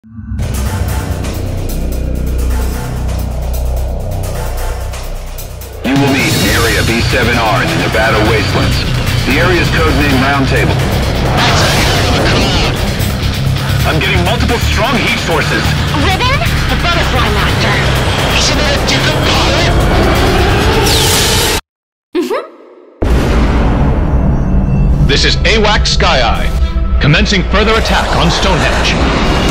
You will meet in Area B7R in the Nevada Wastelands. The area's codename Roundtable. That's a heck of a cloud. I'm getting multiple strong heat sources. Ribbon? The butterfly master. Isn't that a different pilot? This is AWAC Sky Eye. Commencing further attack on Stonehenge.